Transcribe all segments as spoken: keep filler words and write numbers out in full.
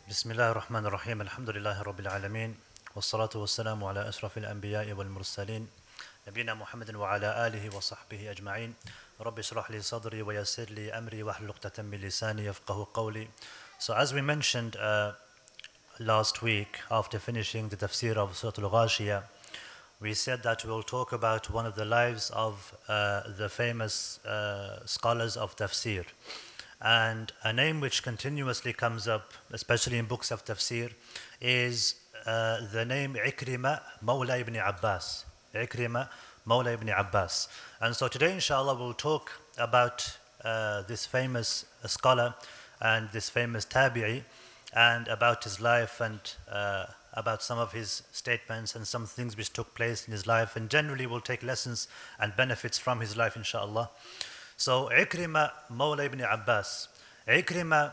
بسم الله الرحمن الرحيم الحمد لله رب العالمين والصلاة والسلام على أشرف الأنبياء والمرسلين نبينا محمد وعلى آله وصحبه أجمعين رب اشرح لي صدري ويسر لي أمري واحلل عقدة من لساني يفقه قولي. So as we mentioned uh, last week after finishing the tafsir of Surah Al-Ghashiyah, we said that we will talk about one of the lives of uh, the famous uh, scholars of tafsir. And a name which continuously comes up, especially in books of tafsir, is uh, the name Ikrima Mawla ibn Abbas. Ikrima Mawla ibn Abbas. And so today, inshallah, we'll talk about uh, this famous scholar and this famous tabi'i, and about his life, and uh, about some of his statements and some things which took place in his life. And generally, we'll take lessons and benefits from his life, inshallah. So Ikrima Mawla ibn Abbas. Ikrima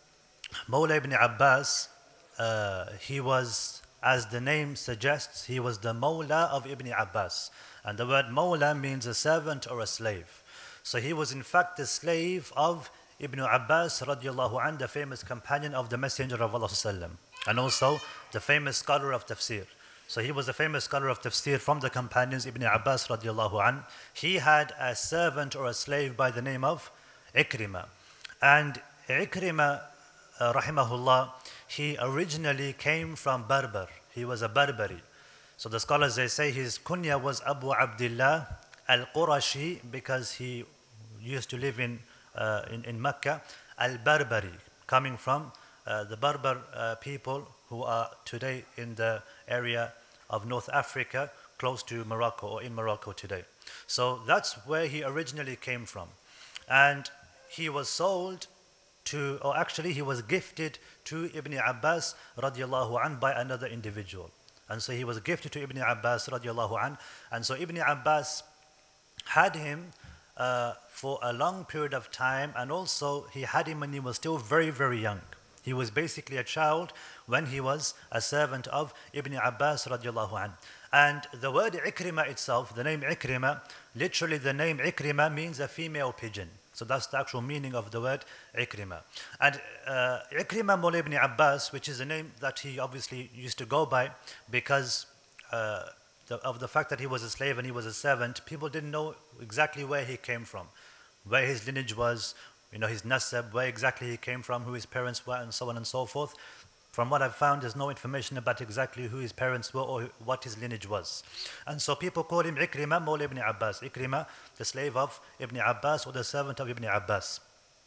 Mawla ibn Abbas, uh, he was, as the name suggests, he was the Mawla of Ibn Abbas. And the word Mawla means a servant or a slave. So he was in fact the slave of Ibn Abbas radiallahu anh, the famous companion of the Messenger of Allah sallam, and also the famous scholar of tafsir. So he was a famous scholar of tafsir from the companions, Ibn Abbas radiallahu an. He had a servant or a slave by the name of Ikrima. And Ikrima, uh, rahimahullah, he originally came from Berber. He was a Berberi. So the scholars, they say his kunya was Abu Abdullah al-Qurashi, because he used to live in, uh, in, in Mecca, al-Berberi, coming from uh, the Berber uh, people who are today in the area of North Africa, close to Morocco, or in Morocco today. So that's where he originally came from. And he was sold to, or actually he was gifted to Ibn Abbas radiallahu an by another individual. And so he was gifted to Ibn Abbas radiallahu an. And so Ibn Abbas had him uh, for a long period of time, and also he had him when he was still very, very young. He was basically a child when he was a servant of Ibn Abbas radiallahu anh. And the word Ikrima itself, the name Ikrima, literally the name Ikrima means a female pigeon. So that's the actual meaning of the word Ikrima. And uh, Ikrima Mawla ibn Abbas, which is a name that he obviously used to go by because uh, the, of the fact that he was a slave and he was a servant, people didn't know exactly where he came from, where his lineage was, you know, his nasab, where exactly he came from, who his parents were, and so on and so forth. From what I've found, there's no information about exactly who his parents were or what his lineage was. And so people call him Ikrima Mawla ibn Abbas. Ikrima, the slave of Ibn Abbas, or the servant of Ibn Abbas.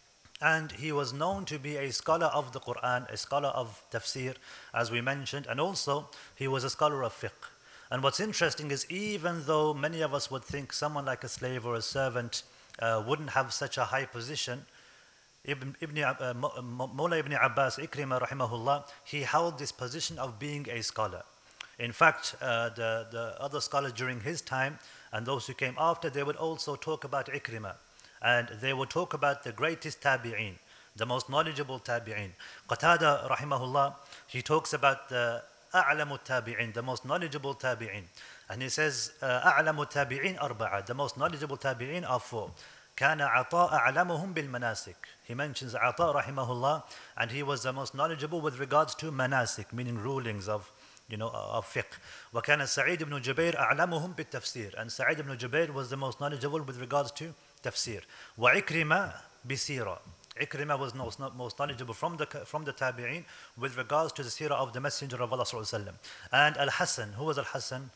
And he was known to be a scholar of the Quran, a scholar of tafsir, as we mentioned, and also he was a scholar of fiqh. And what's interesting is, even though many of us would think someone like a slave or a servant uh, wouldn't have such a high position, Ibn, Ibn, uh, Mawla ibn Abbas, Ikrima rahimahullah, he held this position of being a scholar. In fact, uh, the, the other scholars during his time and those who came after, they would also talk about Ikrima. And they would talk about the greatest tabi'een, the most knowledgeable tabi'een. Qatada rahimahullah, he talks about the a'lamu tabi'een, the most knowledgeable tabi'een. And he says, a'lamu tabi'een arba'a, the most knowledgeable tabi'een are four. كان عطاء أعلمهم بالمناسك. He mentions Ata rahimahullah, and he was the most knowledgeable with regards to manasik, meaning rulings of, you know, of fiqh. وكان سعيد بن جبير أعلمهم بالتفسير, and Sa'id ibn Jubair was the most knowledgeable with regards to tafsir. وعكرمة بسيرة. Ikrima was most, most knowledgeable from the from the tabi'een with regards to the seerah of the Messenger of Allah sallallahu alaihi wasallam. And Al-Hasan, who was Al-Hasan?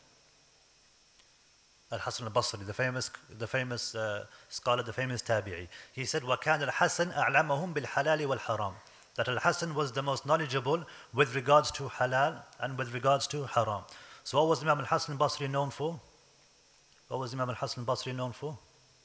Al-Hasan al-Basri, the famous, the famous uh, scholar, the famous tabi'i. He said, وَكَانَ الْحَسَنْ أَعْلَمَهُمْ بِالْحَلَالِ وَالْحَرَامِ. That Al-Hasan was the most knowledgeable with regards to halal and with regards to haram. So what was Imam Al-Hasan al-Basri known for? What was Imam Al-Hasan al-Basri known for?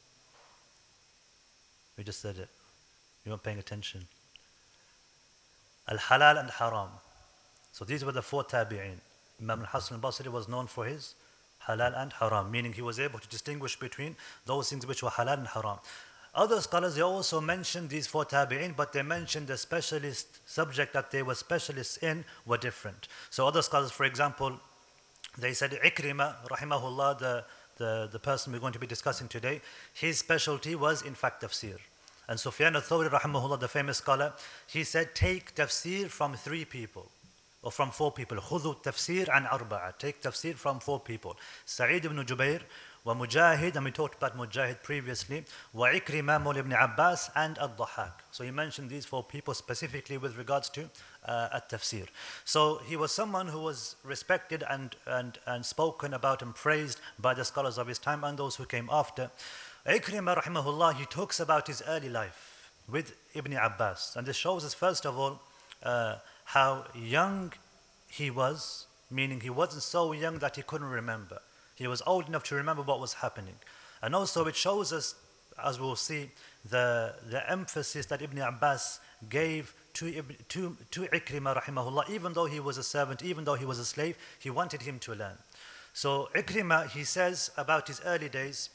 We just said it. You weren't paying attention. Al-halal and haram. So these were the four tabi'een. Imam Al-Hasan al-Basri was known for his halal and haram, meaning he was able to distinguish between those things which were halal and haram. Other scholars, they also mentioned these four tabi'in, but they mentioned the specialist subject that they were specialists in were different. So other scholars, for example, they said Ikrima, rahimahullah, the, the, the person we're going to be discussing today, his specialty was in fact tafsir. And Sufyan al-Thawri, rahimahullah, the famous scholar, he said, take tafsir from three people, or from four people. خُذُوا التَّفْسِيرَ عَنْ أَرْبَعَةٍ. Take tafsir from four people. Sa'id ibn Jubair, wa Mujahid, and we talked about Mujahid previously, wa Ikrimah mawla ibn Abbas, and Ad-Dhahak. So he mentioned these four people specifically with regards to uh, at-tafsir. So he was someone who was respected and, and, and spoken about and praised by the scholars of his time and those who came after. Ikrimah, rahimahullah, he talks about his early life with Ibn Abbas. And this shows us, first of all, uh, how young he was, meaning he wasn't so young that he couldn't remember. He was old enough to remember what was happening. And also it shows us, as we'll see, the, the emphasis that Ibn Abbas gave to, to, to Ikrimah, rahimahullah. Even though he was a servant, even though he was a slave, he wanted him to learn. So Ikrimah, he says about his early days,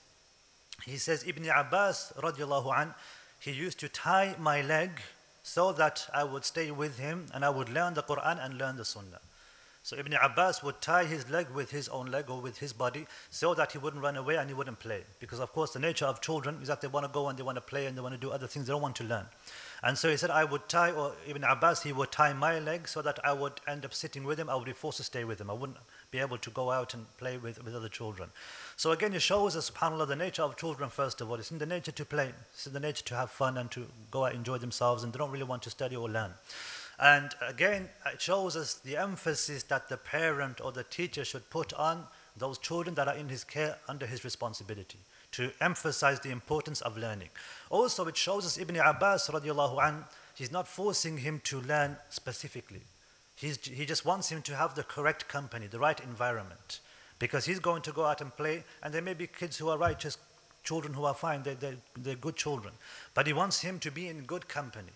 he says, Ibn Abbas, radiallahu an, he used to tie my leg so that I would stay with him and I would learn the Quran and learn the Sunnah. So Ibn Abbas would tie his leg with his own leg or with his body so that he wouldn't run away and he wouldn't play. Because of course the nature of children is that they want to go and they want to play and they want to do other things, they don't want to learn. And so he said, I would tie, or Ibn Abbas, he would tie my leg so that I would end up sitting with him, I would be forced to stay with him. I wouldn't be able to go out and play with, with other children. So again, it shows us, subhanAllah, the nature of children first of all. It's in the nature to play. It's in the nature to have fun and to go out and enjoy themselves, and they don't really want to study or learn. And again, it shows us the emphasis that the parent or the teacher should put on those children that are in his care under his responsibility, to emphasize the importance of learning. Also, it shows us Ibn Abbas, radiallahu anh, he's not forcing him to learn specifically. He's, he just wants him to have the correct company, the right environment. Because he's going to go out and play, and there may be kids who are righteous, children who are fine, they're, they're, they're good children. But he wants him to be in good company.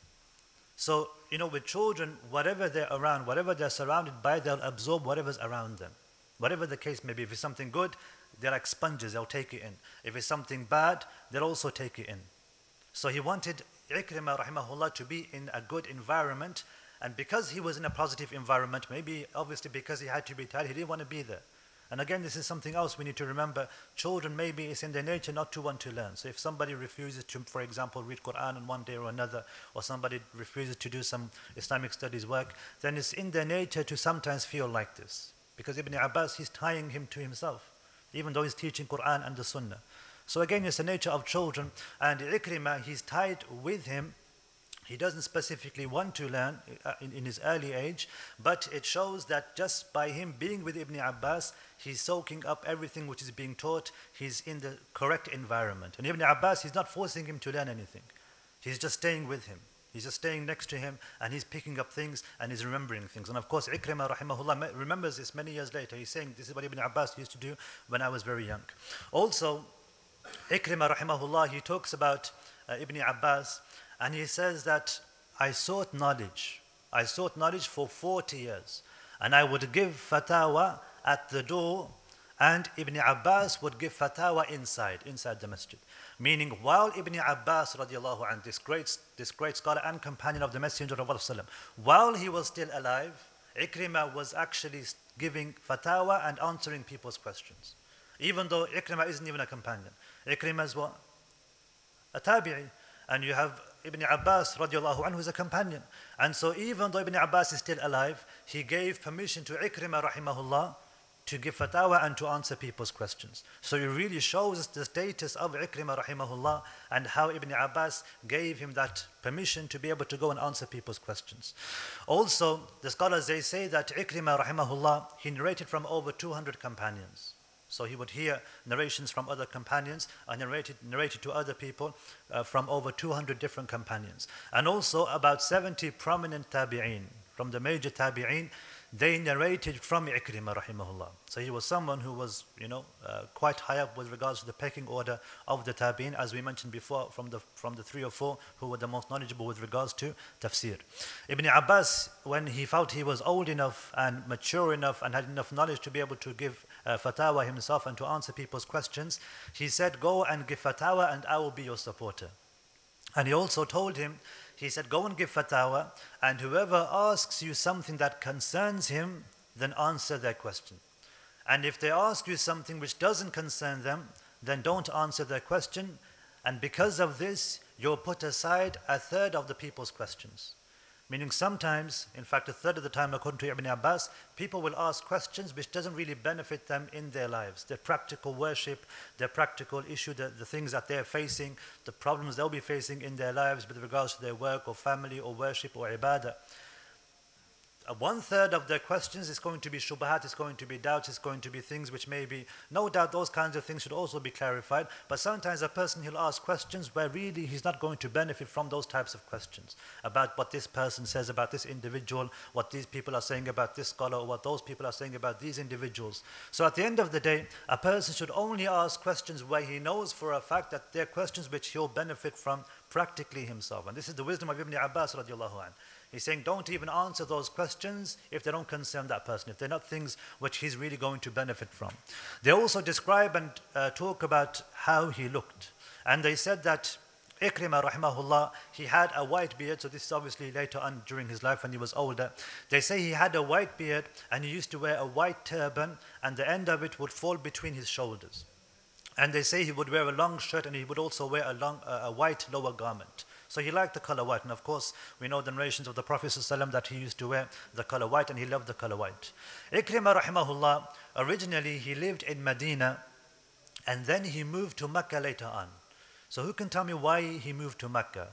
So, you know, with children, whatever they're around, whatever they're surrounded by, they'll absorb whatever's around them. Whatever the case may be. If it's something good, they're like sponges, they'll take it in. If it's something bad, they'll also take it in. So he wanted Ikrimah, rahimahullah, to be in a good environment. And because he was in a positive environment, maybe obviously because he had to be tired, he didn't want to be there. And again, this is something else we need to remember. Children, maybe it's in their nature not to want to learn. So if somebody refuses to, for example, read Quran on one day or another, or somebody refuses to do some Islamic studies work, then it's in their nature to sometimes feel like this. Because Ibn Abbas, he's tying him to himself, even though he's teaching Quran and the Sunnah. So again, it's the nature of children. And Ikrimah, he's tied with him. He doesn't specifically want to learn in, in his early age, but it shows that just by him being with Ibn Abbas, he's soaking up everything which is being taught. He's in the correct environment. And Ibn Abbas, he's not forcing him to learn anything. He's just staying with him. He's just staying next to him, and he's picking up things, and he's remembering things. And of course, Ikrimah, rahimahullah, remembers this many years later. He's saying, this is what Ibn Abbas used to do when I was very young. Also, Ikrimah, rahimahullah, he talks about uh, Ibn Abbas, and he says that I sought knowledge. I sought knowledge for forty years. And I would give fatwa at the door, and Ibn Abbas would give fatwa inside, inside the masjid. Meaning, while Ibn Abbas, radiallahu anh, this great, this great scholar and companion of the Messenger of Allah, while he was still alive, Ikrimah was actually giving fatwa and answering people's questions. Even though Ikrimah isn't even a companion. Ikrimah is what? A tabi'i. And you have Ibn Abbas, radiallahu anhu, who is a companion. And so even though Ibn Abbas is still alive, he gave permission to Ikrimah, rahimahullah, to give fatwa and to answer people's questions. So it really shows the status of Ikrimah, rahimahullah, and how Ibn Abbas gave him that permission to be able to go and answer people's questions. Also, the scholars, they say that Ikrimah, rahimahullah, he narrated from over two hundred companions. So he would hear narrations from other companions and narrated, narrated to other people uh, from over two hundred different companions. And also about seventy prominent tabi'een, from the major tabi'een, they narrated from Ikrimah, rahimahullah. So he was someone who was, you know, uh, quite high up with regards to the pecking order of the tabi'een, as we mentioned before, from the, from the three or four who were the most knowledgeable with regards to tafsir. Ibn Abbas, when he felt he was old enough and mature enough and had enough knowledge to be able to give uh, fatwa himself and to answer people's questions, he said, go and give fatwa and I will be your supporter. And he also told him, he said, go and give fatwa, and whoever asks you something that concerns him, then answer their question. And if they ask you something which doesn't concern them, then don't answer their question. And because of this, you'll put aside a third of the people's questions. Meaning sometimes, in fact a third of the time according to Ibn Abbas, people will ask questions which doesn't really benefit them in their lives. Their practical worship, their practical issue, the, the things that they're facing, the problems they'll be facing in their lives with regards to their work or family or worship or ibadah. One third of their questions is going to be shubahat, is going to be doubts, is going to be things which maybe, no doubt those kinds of things should also be clarified, but sometimes a person, he'll ask questions where really he's not going to benefit from those types of questions, about what this person says about this individual, what these people are saying about this scholar, or what those people are saying about these individuals. So at the end of the day, a person should only ask questions where he knows for a fact that they're questions which he'll benefit from practically himself. And this is the wisdom of Ibn Abbas radiallahu anhu. He's saying don't even answer those questions if they don't concern that person, if they're not things which he's really going to benefit from. They also describe and uh, talk about how he looked. And they said that Ikrimah rahimahullah, he had a white beard, so this is obviously later on during his life when he was older. They say he had a white beard and he used to wear a white turban and the end of it would fall between his shoulders. And they say he would wear a long shirt and he would also wear a, long, uh, a white lower garment. So he liked the color white, and of course we know the narrations of the Prophet ﷺ that he used to wear the color white and he loved the color white. Ikrimah rahimahullah, originally he lived in Medina and then he moved to Mecca later on. So who can tell me why he moved to Mecca?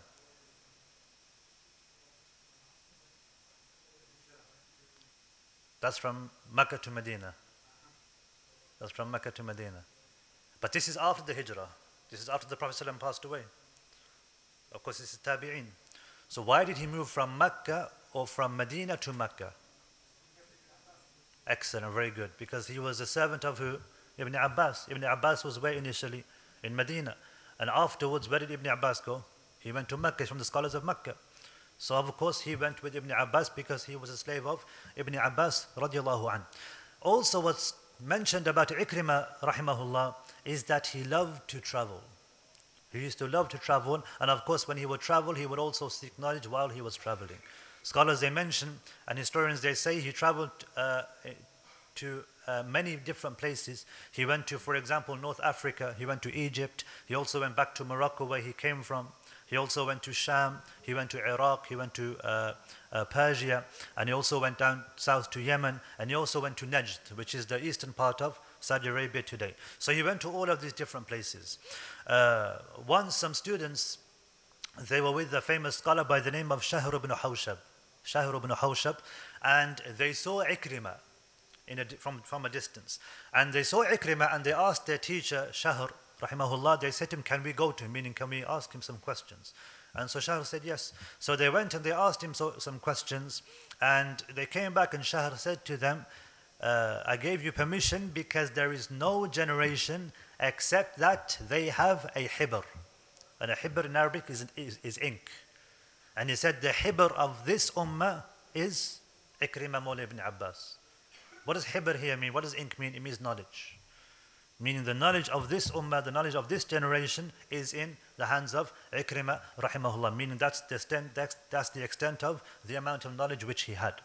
That's from Mecca to Medina. That's from Mecca to Medina. But this is after the Hijrah. This is after the Prophet ﷺ passed away. Of course, this is Tabi'in. So why did he move from Mecca or from Medina to Mecca? Excellent, very good. Because he was a servant of who? Ibn Abbas. Ibn Abbas was where initially? In Medina. And afterwards, where did Ibn Abbas go? He went to Mecca. He's from the scholars of Mecca. So of course, he went with Ibn Abbas because he was a slave of Ibn Abbas radiallahu anh. Also, what's mentioned about Ikrimah rahimahullah is that he loved to travel. He used to love to travel, and of course when he would travel, he would also seek knowledge while he was traveling. Scholars, they mention, and historians, they say he traveled uh, to uh, many different places. He went to, for example, North Africa, he went to Egypt, he also went back to Morocco where he came from, he also went to Sham, he went to Iraq, he went to uh, uh, Persia, and he also went down south to Yemen, and he also went to Najd, which is the eastern part of Saudi Arabia today. So he went to all of these different places. Uh, once some students, they were with a famous scholar by the name of Shahr ibn Hawshab. Shahr ibn Hawshab, and they saw Ikrimah in a, from, from a distance. And they saw Ikrimah and they asked their teacher, Shahr, rahimahullah, they said to him, can we go to him, meaning can we ask him some questions? And so Shahr said yes. So they went and they asked him so, some questions, and they came back and Shahr said to them, uh, I gave you permission because there is no generation except that they have a hibr. And a hibr in Arabic is, is, is ink. And he said the hibr of this ummah is Ikrimah Mawla ibn Abbas. What does hibr here mean? What does ink mean? It means knowledge. Meaning the knowledge of this ummah, the knowledge of this generation is in the hands of Ikrimah rahimahullah. Meaning that's the extent, that's, that's the extent of the amount of knowledge which he had.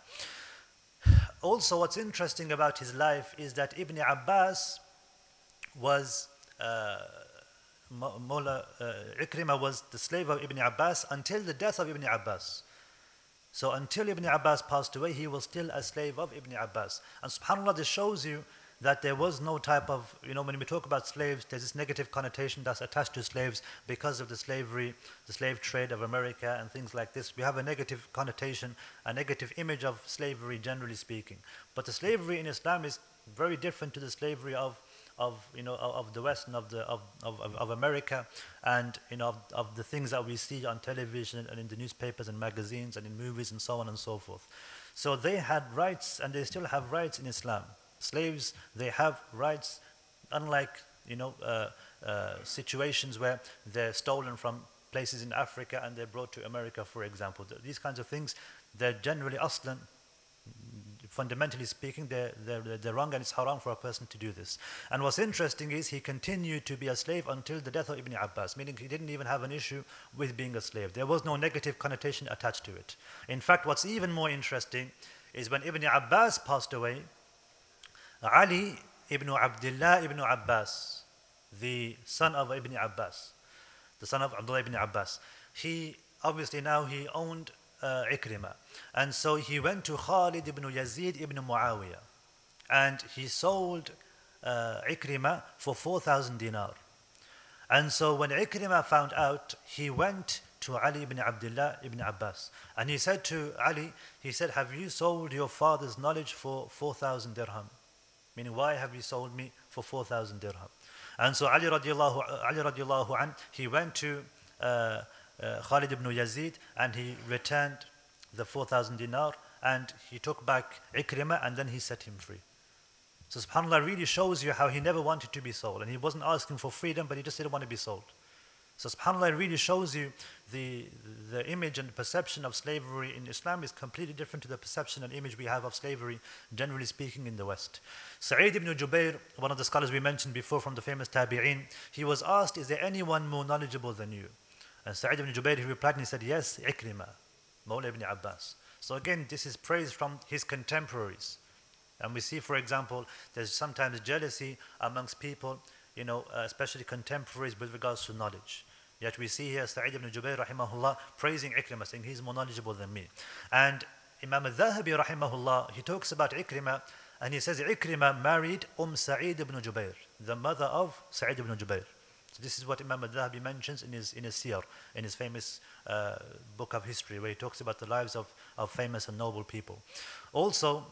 Also, what's interesting about his life is that Ibn Abbas was, uh, Mawla, uh, Ikrimah was the slave of Ibn Abbas until the death of Ibn Abbas. So until Ibn Abbas passed away, he was still a slave of Ibn Abbas. And subhanAllah, this shows you that there was no type of, you know, when we talk about slaves, there's this negative connotation that's attached to slaves because of the slavery, the slave trade of America and things like this. We have a negative connotation, a negative image of slavery, generally speaking. But the slavery in Islam is very different to the slavery of, of you know, of, of the West and of, the, of, of, of America, and, you know, of, of the things that we see on television and in the newspapers and magazines and in movies and so on and so forth. So they had rights, and they still have rights in Islam. Slaves, they have rights, unlike, you know, uh, uh, situations where they're stolen from places in Africa and they're brought to America, for example. These kinds of things, they're generally aslan, fundamentally speaking, they're, they're, they're wrong, and it's haram for a person to do this. And what's interesting is he continued to be a slave until the death of Ibn Abbas, meaning he didn't even have an issue with being a slave. There was no negative connotation attached to it. In fact, what's even more interesting is when Ibn Abbas passed away, Ali ibn Abdullah ibn Abbas, the son of Ibn Abbas, the son of Abdullah ibn Abbas. He, obviously now he owned uh, Ikrimah. And so he went to Khalid ibn Yazid ibn Muawiyah. And he sold uh, Ikrimah for four thousand dinar. And so when Ikrimah found out, he went to Ali ibn Abdullah ibn Abbas. And he said to Ali, he said, have you sold your father's knowledge for four thousand dirham? Meaning, why have you sold me for four thousand dirham? And so Ali radiallahu, Ali radiallahu an, he went to uh, uh, Khalid ibn Yazid and he returned the four thousand dinar and he took back Ikrimah and then he set him free. So subhanAllah really shows you how he never wanted to be sold. And he wasn't asking for freedom, but he just didn't want to be sold. So subhanAllah really shows you the, the image and perception of slavery in Islam is completely different to the perception and image we have of slavery, generally speaking, in the West. Sa'id ibn Jubair, one of the scholars we mentioned before from the famous Tabi'een, he was asked, is there anyone more knowledgeable than you? And Sa'id ibn Jubair, he replied and he said, yes, Ikrimah, Mawla ibn Abbas. So again, this is praise from his contemporaries. And we see, for example, there's sometimes jealousy amongst people, you know, uh, especially contemporaries with regards to knowledge. Yet we see here Sa'id ibn Jubair rahimahullah praising Ikrimah, saying he's more knowledgeable than me. And Imam al-Dhahabi rahimahullah, he talks about Ikrimah, and he says Ikrimah married Umm Sa'id ibn Jubair, the mother of Sa'id ibn Jubair. So this is what Imam al-Dhahabi mentions in his in his Siyar, in his famous uh, book of history, where he talks about the lives of, of famous and noble people. Also,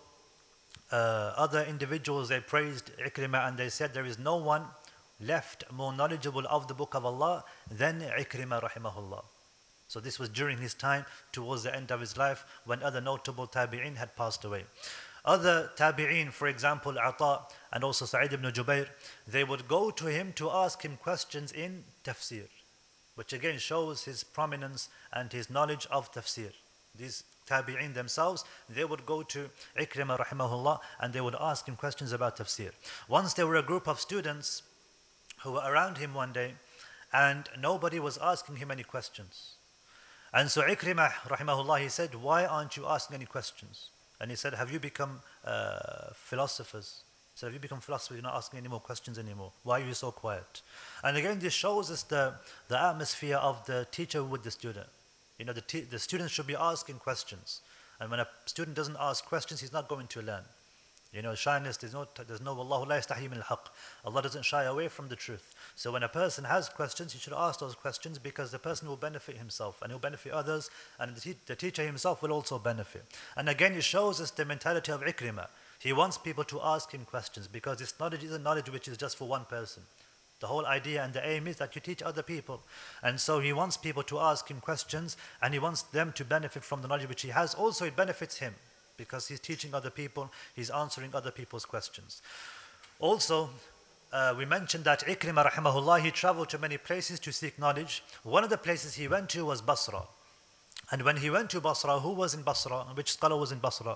Uh, other individuals, they praised Ikrimah and they said there is no one left more knowledgeable of the book of Allah than Ikrimah rahimahullah. So this was during his time, towards the end of his life, when other notable tabi'in had passed away. Other tabi'in, for example, Ata and also Sa'id ibn Jubair, they would go to him to ask him questions in tafsir, which again shows his prominence and his knowledge of tafsir. These tabi'in themselves, they would go to Ikrimah rahimahullah and they would ask him questions about tafsir. Once there were a group of students who were around him one day and nobody was asking him any questions. And so Ikrimah rahimahullah, he said, why aren't you asking any questions? And he said, have you become uh, philosophers? So have you become philosophers? You're not asking any more questions anymore. Why are you so quiet? And again, this shows us the, the atmosphere of the teacher with the student. You know, the, the student should be asking questions. And when a student doesn't ask questions, he's not going to learn. You know, shyness, there's no, there's no, Wallahu la yastahi min al-haq. Allah doesn't shy away from the truth. So when a person has questions, he should ask those questions because the person will benefit himself and he'll benefit others, and the, te the teacher himself will also benefit. And again, it shows us the mentality of Ikrimah. He wants people to ask him questions because this knowledge isn't knowledge which is just for one person. The whole idea and the aim is that you teach other people. And so he wants people to ask him questions and he wants them to benefit from the knowledge which he has. Also, it benefits him because he's teaching other people, he's answering other people's questions. Also, uh, we mentioned that Ikrimah rahimahullah, he traveled to many places to seek knowledge. One of the places he went to was Basra. And when he went to Basra, who was in Basra? Which scholar was in Basra?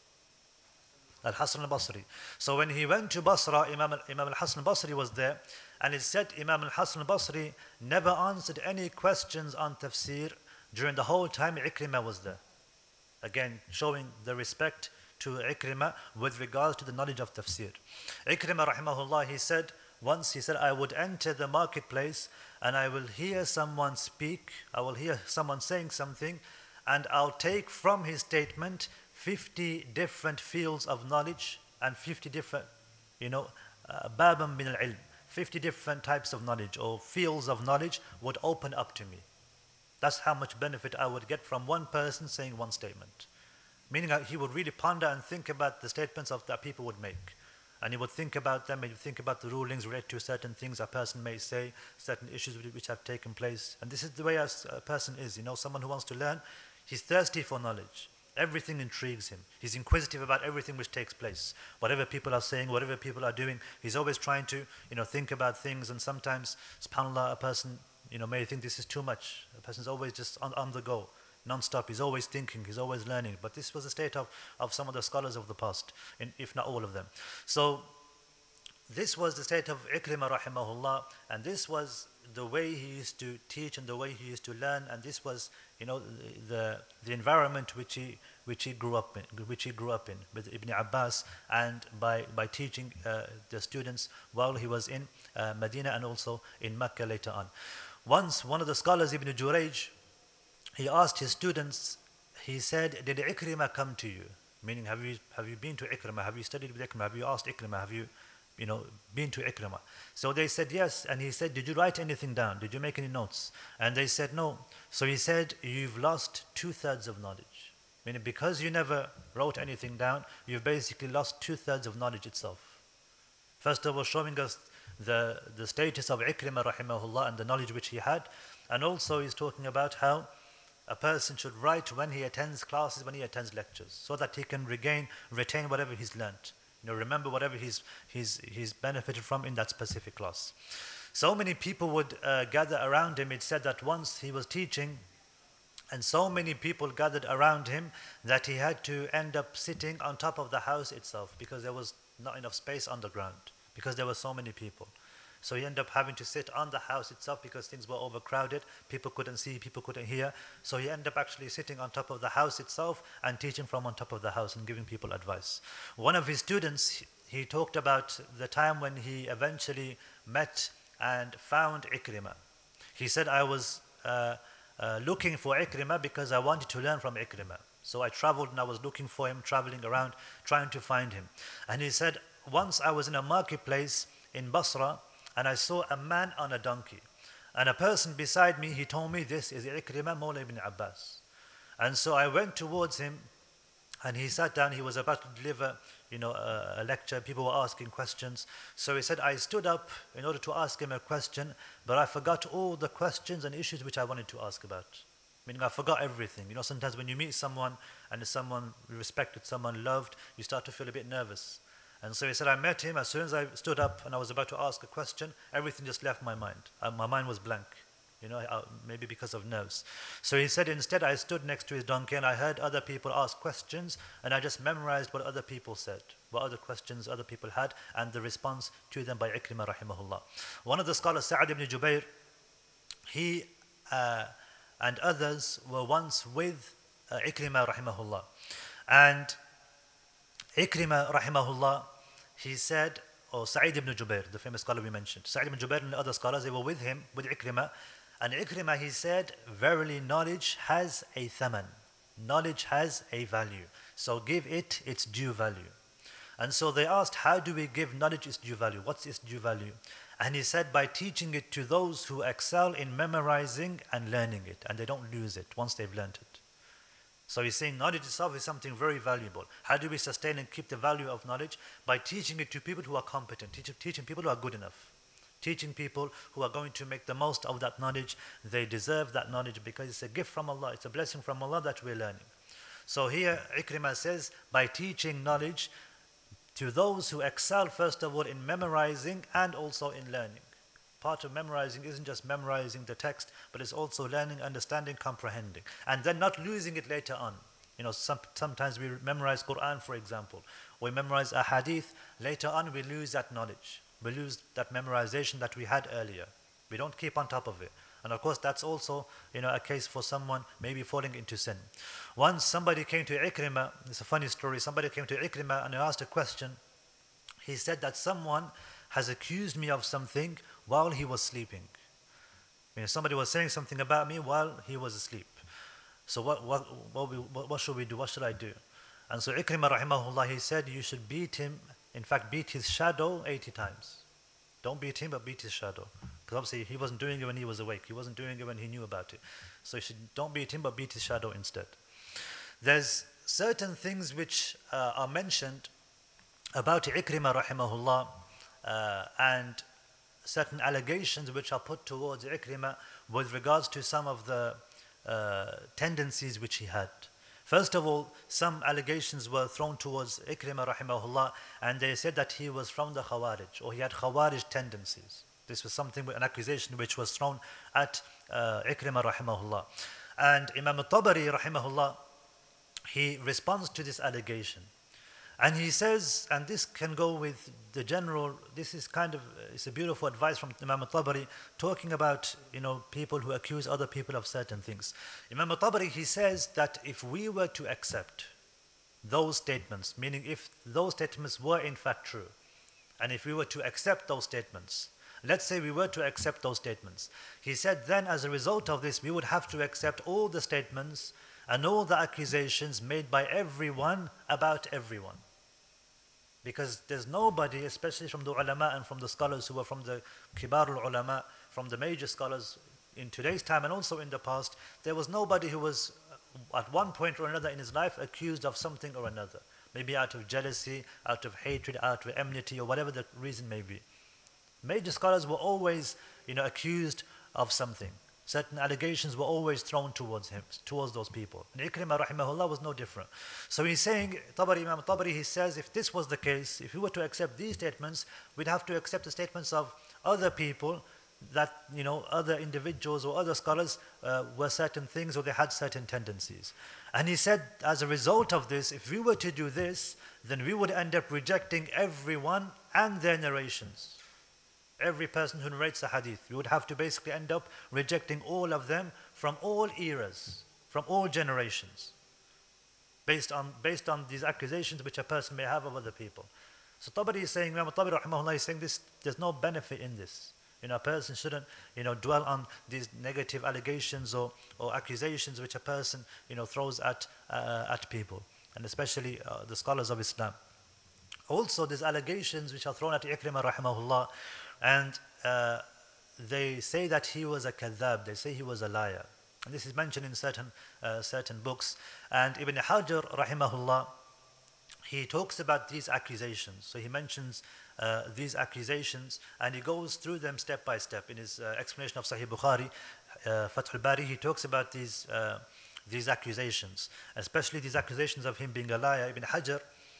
Al-Hasan al-Basri. So when he went to Basra, Imam, Imam al-Hasan al-Basri was there. And it said Imam al-Hasan al-Basri never answered any questions on tafsir during the whole time Ikrimah was there. Again, showing the respect to Ikrimah with regards to the knowledge of tafsir. Ikrimah rahimahullah, he said, once he said, I would enter the marketplace and I will hear someone speak, I will hear someone saying something, and I'll take from his statement fifty different fields of knowledge and fifty different, you know, babam min al-ilm. fifty different types of knowledge or fields of knowledge would open up to me. That's how much benefit I would get from one person saying one statement. Meaning he would really ponder and think about the statements of that people would make. And he would think about them, and he would think about the rulings related to certain things a person may say, certain issues which have taken place. And this is the way a person is, you know, someone who wants to learn, he's thirsty for knowledge. Everything intrigues him. He's inquisitive about everything which takes place. Whatever people are saying, whatever people are doing, he's always trying to, you know, think about things. And sometimes, subhanAllah, a person, you know, may think this is too much. A person's always just on, on the go, non-stop. He's always thinking, he's always learning. But this was the state of, of some of the scholars of the past, in, if not all of them. So, this was the state of Ikrimah rahimahullah, and this was the way he used to teach and the way he used to learn, and this was, you know, the the environment which he which he grew up in, which he grew up in with Ibn Abbas, and by by teaching uh, the students while he was in uh, Medina and also in Mecca later on. Once, one of the scholars, Ibn Jurayj, he asked his students, he said, did Ikrimah come to you? Meaning, have you, have you been to Ikrimah? Have you studied with Ikrimah? Have you asked Ikrimah? Have you, you know, been to Ikrimah? So they said yes, and he said, did you write anything down? Did you make any notes? And they said no. So he said, you've lost two-thirds of knowledge. Meaning, because you never wrote anything down, you've basically lost two-thirds of knowledge itself. First of all, showing us the, the status of Ikrimah rahimahullah and the knowledge which he had. And also he's talking about how a person should write when he attends classes, when he attends lectures, so that he can regain, retain whatever he's learnt. You know, remember whatever he's, he's, he's benefited from in that specific class. So many people would uh, gather around him. It said that once he was teaching, and so many people gathered around him that he had to end up sitting on top of the house itself because there was not enough space on the ground, because there were so many people. So he ended up having to sit on the house itself because things were overcrowded. People couldn't see, people couldn't hear. So he ended up actually sitting on top of the house itself and teaching from on top of the house and giving people advice. One of his students, he talked about the time when he eventually met and found Ikrimah. He said, I was uh, uh, looking for Ikrimah because I wanted to learn from Ikrimah. So I traveled and I was looking for him, traveling around, trying to find him. And he said, once I was in a marketplace in Basra, and I saw a man on a donkey. And a person beside me, he told me, this is Ikrimah Mawla ibn Abbas. And so I went towards him, and he sat down. He was about to deliver, you know, a, a lecture. People were asking questions. So he said, I stood up in order to ask him a question, but I forgot all the questions and issues which I wanted to ask about. Meaning I forgot everything. You know, sometimes when you meet someone, and it's someone respected, someone loved, you start to feel a bit nervous. And so he said, I met him. As soon as I stood up and I was about to ask a question, everything just left my mind. Uh, my mind was blank, you know, uh, maybe because of nerves. So he said, instead, I stood next to his donkey and I heard other people ask questions, and I just memorized what other people said, what other questions other people had, and the response to them by Ikrimah rahimahullah. One of the scholars, Sa'ad ibn Jubair, he uh, and others were once with uh, Ikrimah rahimahullah. And Ikrimah rahimahullah, he said, or Sa'id ibn Jubair, the famous scholar we mentioned, Sa'id ibn Jubair and the other scholars, they were with him, with Ikrimah, and Ikrimah, he said, verily knowledge has a thaman, knowledge has a value, so give it its due value. And so they asked, how do we give knowledge its due value? What's its due value? And he said, by teaching it to those who excel in memorizing and learning it, and they don't lose it once they've learned it. So he's saying knowledge itself is something very valuable. How do we sustain and keep the value of knowledge? By teaching it to people who are competent, teach, teaching people who are good enough, teaching people who are going to make the most of that knowledge. They deserve that knowledge because it's a gift from Allah, it's a blessing from Allah that we're learning. So here Ikrimah says, by teaching knowledge to those who excel, first of all, in memorizing and also in learning. Part of memorizing isn't just memorizing the text, but it's also learning, understanding, comprehending, and then not losing it later on. You know, some, sometimes we memorize Quran, for example, or we memorize a hadith. Later on, we lose that knowledge. We lose that memorization that we had earlier. We don't keep on top of it. And of course, that's also, you know, a case for someone maybe falling into sin. Once somebody came to Ikrimah, it's a funny story, somebody came to Ikrimah and he asked a question. He said that someone has accused me of something while he was sleeping. I mean, somebody was saying something about me while he was asleep. So what, what, what, we, what, what should we do? What should I do? And so Ikrimah rahimahullah, he said, you should beat him, in fact, beat his shadow eighty times. Don't beat him, but beat his shadow. Because obviously he wasn't doing it when he was awake. He wasn't doing it when he knew about it. So you should, don't beat him, but beat his shadow instead. There's certain things which uh, are mentioned about Ikrimah rahimahullah, uh, and certain allegations which are put towards Ikrimah with regards to some of the uh, tendencies which he had. First of all, some allegations were thrown towards Ikrimah rahimahullah, and they said that he was from the Khawarij, or he had Khawarij tendencies. This was something, an accusation which was thrown at uh, Ikrimah rahimahullah. And Imam al-Tabari rahimahullah, he responds to this allegation. And he says, and this can go with the general, this is kind of, it's a beautiful advice from Imam al-Tabari, talking about, you know, people who accuse other people of certain things. Imam al-Tabari, he says that if we were to accept those statements, meaning if those statements were in fact true, and if we were to accept those statements, Let's say we were to accept those statements. He said then as a result of this, we would have to accept all the statements and all the accusations made by everyone about everyone. Because there's nobody, especially from the ulama and from the scholars who were from the kibar al-ulama, from the major scholars in today's time and also in the past, there was nobody who was at one point or another in his life accused of something or another. Maybe out of jealousy, out of hatred, out of enmity, or whatever the reason may be. Major scholars were always, you know, accused of something. Certain allegations were always thrown towards him, towards those people. And Ikrimah rahimahullah was no different. So he's saying, Tabari, Imam Tabari, he says, if this was the case, if we were to accept these statements, we'd have to accept the statements of other people that, you know, other individuals or other scholars uh, were certain things or they had certain tendencies. And he said, as a result of this, if we were to do this, then we would end up rejecting everyone and their narrations. Every person who narrates a hadith, we would have to basically end up rejecting all of them from all eras, from all generations, based on, based on these accusations which a person may have of other people. So Tabari is saying, Imam Tabari rahimahullah is saying this, there's no benefit in this. You know, a person shouldn't, you know, dwell on these negative allegations or, or accusations which a person, you know, throws at, uh, at people, and especially uh, the scholars of Islam. Also, these allegations which are thrown at Ikrimah rahimahullah, and uh, they say that he was a kadhab, they say he was a liar. And this is mentioned in certain, uh, certain books. And Ibn Hajar rahimahullah, he talks about these accusations. So he mentions uh, these accusations and he goes through them step by step. In his uh, explanation of Sahih Bukhari, uh, Fath al-Bari, he talks about these, uh, these accusations, especially these accusations of him being a liar. Ibn Hajar,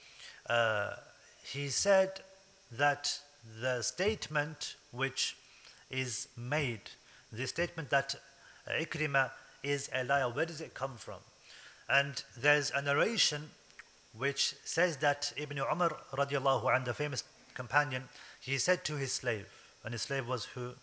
uh, he said that the statement which is made, the statement that uh, Ikrimah is a liar, where does it come from? And there's a narration which says that Ibn Umar radiallahu anhu, the famous companion, he said to his slave, and his slave was who?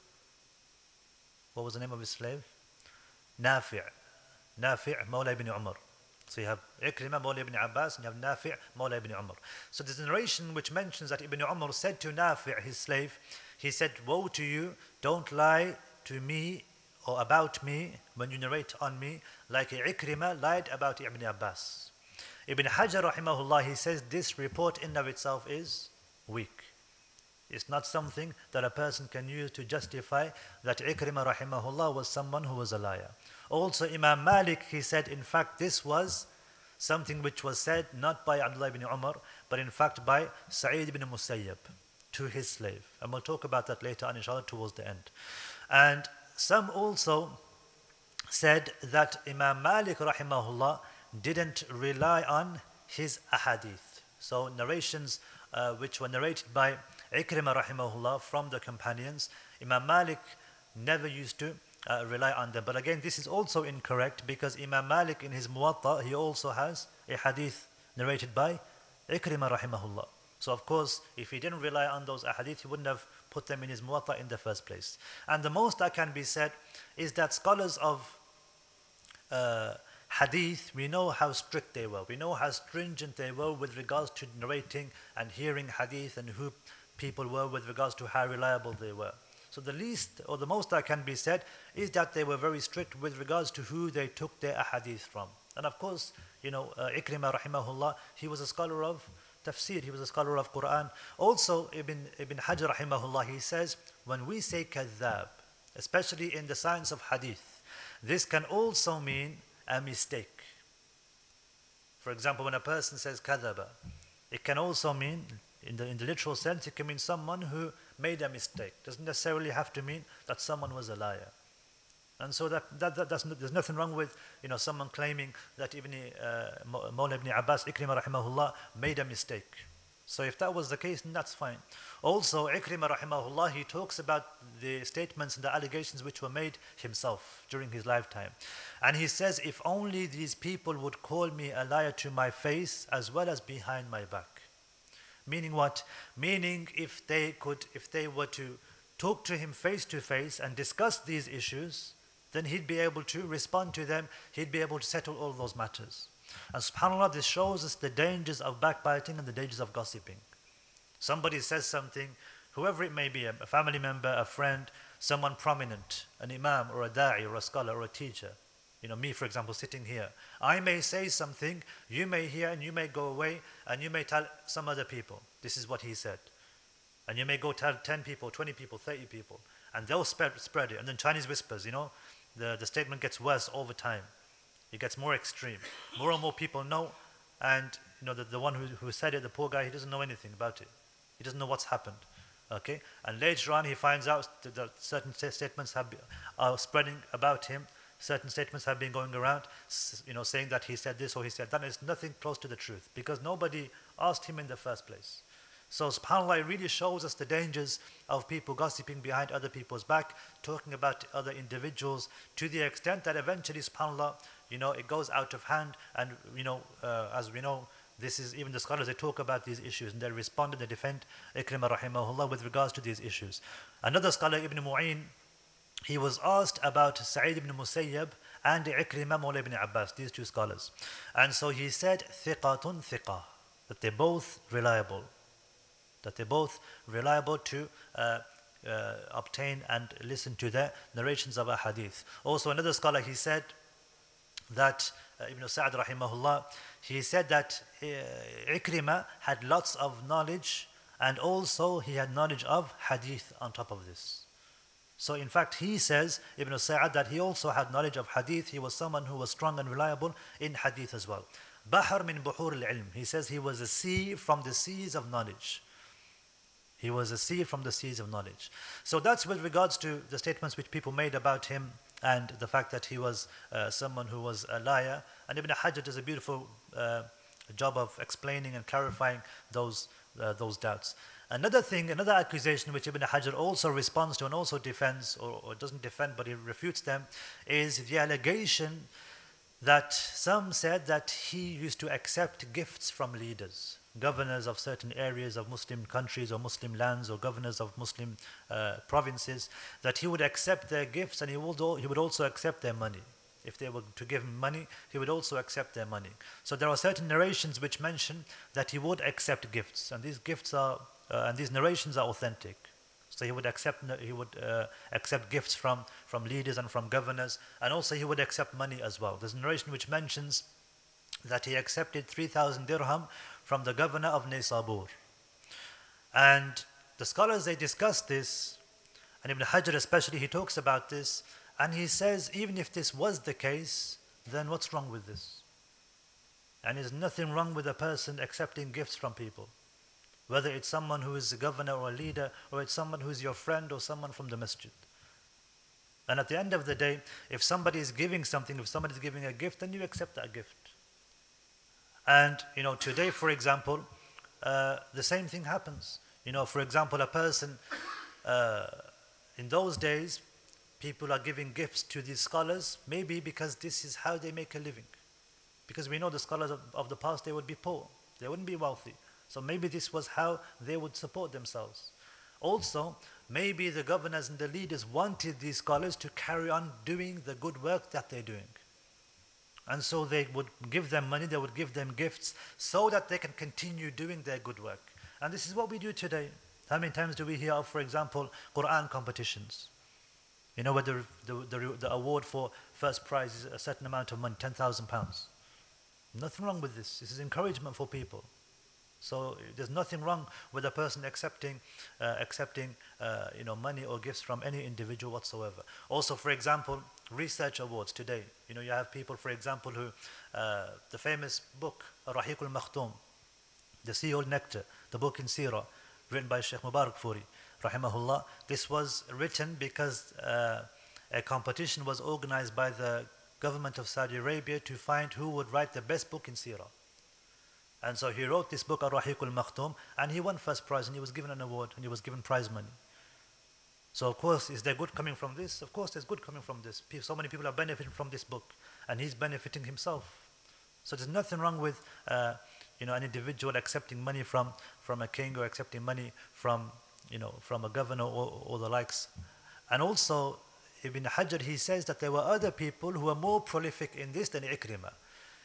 What was the name of his slave? Nafi'. Nafi' Mawla ibn Umar. So you have Ikrimah Mawla ibn Abbas and you have Nafi' Mawla ibn Umar. So there's a narration which mentions that Ibn Umar said to Nafi', his slave, he said, woe to you, don't lie to me or about me when you narrate on me like Ikrimah lied about Ibn Abbas. Ibn Hajar rahimahullah, he says this report in of itself is weak. It's not something that a person can use to justify that Ikrimah rahimahullah was someone who was a liar. Also Imam Malik, he said in fact this was something which was said not by Abdullah ibn Umar, but in fact by Sa'id ibn Musayyab to his slave. And we'll talk about that later on inshallah towards the end. And some also said that Imam Malik rahimahullah didn't rely on his ahadith. So narrations uh, which were narrated by Ikrimah rahimahullah from the companions, Imam Malik never used to uh, rely on them. But again, this is also incorrect because Imam Malik in his Muwatta, he also has a hadith narrated by Ikrimah rahimahullah. So of course, if he didn't rely on those ahadith, he wouldn't have put them in his Muwatta in the first place. And the most that can be said is that scholars of uh, hadith, we know how strict they were. We know how stringent they were with regards to narrating and hearing hadith and who people were with regards to how reliable they were. So the least or the most that can be said is that they were very strict with regards to who they took their ahadith from. And of course, you know, uh, Ikrimah rahimahullah, he was a scholar of tafsir, he was a scholar of Quran. Also, Ibn, Ibn Hajar rahimahullah, he says, when we say kadhab, especially in the science of hadith, this can also mean a mistake. For example, when a person says kadhaba, it can also mean, in the, in the literal sense, it can mean someone who made a mistake. It doesn't necessarily have to mean that someone was a liar. And so that, that, that that's, there's nothing wrong with, you know, someone claiming that Ibn, uh, Mawla ibn Abbas, Ikrimah rahimahullah, made a mistake. So if that was the case, then that's fine. Also, Ikrimah rahimahullah, he talks about the statements and the allegations which were made himself during his lifetime. And he says, if only these people would call me a liar to my face as well as behind my back. Meaning what? Meaning if they could, if they were to talk to him face to face and discuss these issues, then he'd be able to respond to them, he'd be able to settle all those matters. And subhanAllah, this shows us the dangers of backbiting and the dangers of gossiping. Somebody says something, whoever it may be, a family member, a friend, someone prominent, an imam or a da'i or a scholar or a teacher. You know, me, for example, sitting here. I may say something, you may hear and you may go away and you may tell some other people, this is what he said. And you may go tell ten people, twenty people, thirty people, and they'll spread, spread it. And then Chinese whispers, you know, the, the statement gets worse over time. It gets more extreme. More and more people know, and you know, the, the one who, who said it, the poor guy, he doesn't know anything about it. He doesn't know what's happened. Okay? And later on he finds out that, that certain statements have been, are spreading about him. Certain statements have been going around, you know, saying that he said this or he said that. Is nothing close to the truth because nobody asked him in the first place. So subhanAllah, it really shows us the dangers of people gossiping behind other people's back, talking about other individuals to the extent that eventually, subhanAllah, you know, it goes out of hand. And, you know, uh, as we know, this is, even the scholars, they talk about these issues and they respond and they defend Ikrimah rahimahullah with regards to these issues. Another scholar, Ibn Mu'in, he was asked about Sa'id ibn Musayyab and Ikrimah Mawla ibn Abbas, these two scholars. And so he said, thiqatun thiqah, that they're both reliable. That they're both reliable to uh, uh, obtain and listen to the narrations of a hadith. Also another scholar, he said that, uh, Ibn Sa'd rahimahullah, he said that uh, Ikrimah had lots of knowledge and also he had knowledge of hadith on top of this. So in fact he says, Ibn Sa'd, that he also had knowledge of hadith. He was someone who was strong and reliable in hadith as well. Bahar min buhur al-ilm. He says he was a sea from the seas of knowledge. He was a sea from the seas of knowledge. So that's with regards to the statements which people made about him and the fact that he was uh, someone who was a liar. And Ibn Hajar does a beautiful uh, job of explaining and clarifying those, uh, those doubts. Another thing, another accusation which Ibn Hajar also responds to and also defends, or, or doesn't defend but he refutes them, is the allegation that some said that he used to accept gifts from leaders. Governors of certain areas of Muslim countries or Muslim lands or governors of Muslim uh, provinces, that he would accept their gifts and he would, he would also accept their money. If they were to give him money, he would also accept their money. So there are certain narrations which mention that he would accept gifts, and these gifts are, uh, and these narrations are authentic. So he would accept, he would uh, accept gifts from, from leaders and from governors, and also he would accept money as well. There's a narration which mentions that he accepted three thousand dirham from the governor of Nisabur. And the scholars, they discuss this, and Ibn Hajar especially, he talks about this, and he says, even if this was the case, then what's wrong with this? And there's nothing wrong with a person accepting gifts from people, whether it's someone who is a governor or a leader, or it's someone who's your friend or someone from the masjid. And at the end of the day, if somebody is giving something, if somebody is giving a gift, then you accept that gift. And, you know, today, for example, uh, the same thing happens. You know, for example, a person, uh, in those days, people are giving gifts to these scholars, maybe because this is how they make a living. Because we know the scholars of, of the past, they would be poor. They wouldn't be wealthy. So maybe this was how they would support themselves. Also, maybe the governors and the leaders wanted these scholars to carry on doing the good work that they're doing. And so they would give them money, they would give them gifts, so that they can continue doing their good work. And this is what we do today. How many times do we hear of, for example, Quran competitions? You know, where the, the, the, the award for first prize is a certain amount of money, ten thousand pounds. Nothing wrong with this. This is encouragement for people. So there's nothing wrong with a person accepting, uh, accepting, uh, you know, money or gifts from any individual whatsoever. Also, for example, research awards today. You know, you have people, for example, who, uh, the famous book, Ar-Rahiq al-Makhtoum, the Sea-Old Nectar, the book in Sirah, written by Sheikh Mubarak Furi, rahimahullah. This was written because uh, a competition was organized by the government of Saudi Arabia to find who would write the best book in Sirah. And so he wrote this book, Ar-Rahiq al-Makhtoum, and he won first prize, and he was given an award, and he was given prize money. So of course, is there good coming from this? Of course there's good coming from this. So many people are benefiting from this book, and he's benefiting himself. So there's nothing wrong with uh, you know, an individual accepting money from, from a king, or accepting money from, you know, from a governor or, or the likes. And also, Ibn Hajar, he says that there were other people who were more prolific in this than Ikrimah.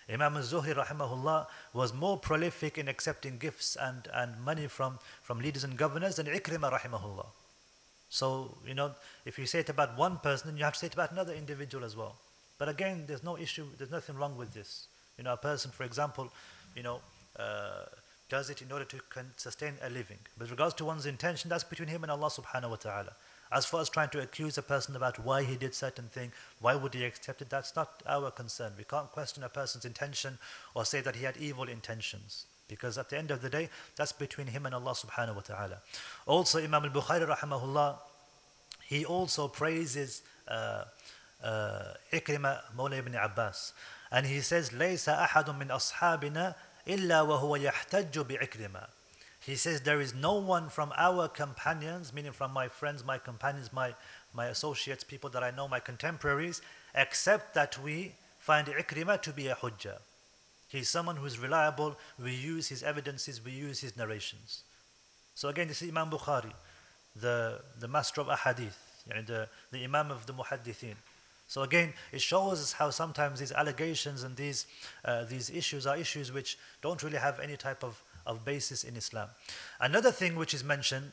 Imam al-Zuhri rahimahullah was more prolific in accepting gifts and, and money from, from leaders and governors than Ikrimah rahimahullah. So, you know, if you say it about one person, then you have to say it about another individual as well. But again, there's no issue, there's nothing wrong with this. You know, a person, for example, you know, uh, does it in order to sustain a living. With regards to one's intention, that's between him and Allah subhanahu wa ta'ala. As far as trying to accuse a person about why he did certain thing, why would he accept it, that's not our concern. We can't question a person's intention or say that he had evil intentions. Because at the end of the day, that's between him and Allah subhanahu wa ta'ala. Also, Imam al-Bukhari rahimahullah, he also praises uh, uh, Ikrimah Mawla ibn Abbas. And he says, لَيْسَ أَحَدٌ مِّنْ أَصْحَابِنَا إِلَّا وَهُوَ يَحْتَجُّ بِعِكْرِمَةٍ. He says, there is no one from our companions, meaning from my friends, my companions, my, my associates, people that I know, my contemporaries, except that we find Ikrimah to be a hujjah. He's someone who is reliable, we use his evidences, we use his narrations. So again, this is Imam Bukhari, the, the master of ahadith, the, the Imam of the Muhaddithin. So again, it shows us how sometimes these allegations and these, uh, these issues are issues which don't really have any type of, of basis in Islam. Another thing which is mentioned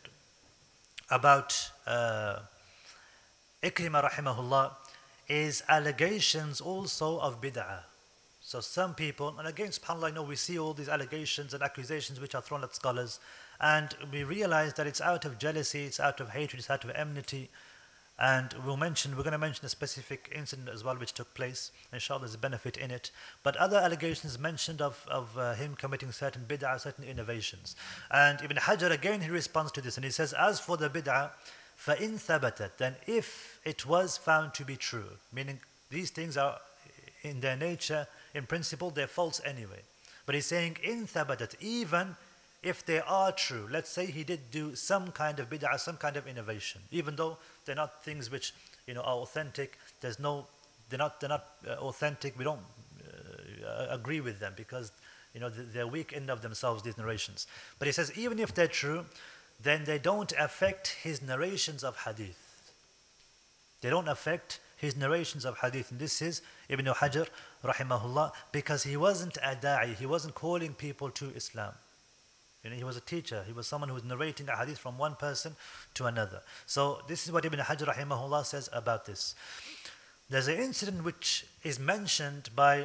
about uh, Ikrimah rahimahullah is allegations also of bid'ah. So some people, and again, subhanAllah, I know we see all these allegations and accusations which are thrown at scholars, and we realize that it's out of jealousy, it's out of hatred, it's out of enmity. And we'll mention, we're going to mention a specific incident as well which took place. Inshallah, there's a benefit in it. But other allegations mentioned of, of uh, him committing certain bid'ah, certain innovations. And Ibn Hajar, again, he responds to this and he says, as for the bid'ah, فَإِن ثَبَتَتْ, then if it was found to be true, meaning these things are in their nature, in principle, they're false anyway. But he's saying, in ثَبَتَتْ, even if they are true, let's say he did do some kind of bid'ah, some kind of innovation, even though they're not things which, you know, are authentic, there's no, they're not, they're not uh, authentic, we don't uh, agree with them because, you know, they're weak in of themselves, these narrations. But he says, even if they're true, then they don't affect his narrations of hadith. They don't affect his narrations of hadith. And this is Ibn Hajar, rahimahullah, because he wasn't a da'i, he wasn't calling people to Islam. You know, he was a teacher. He was someone who was narrating a hadith from one person to another. So this is what Ibn Hajar rahimahullah says about this. There's an incident which is mentioned by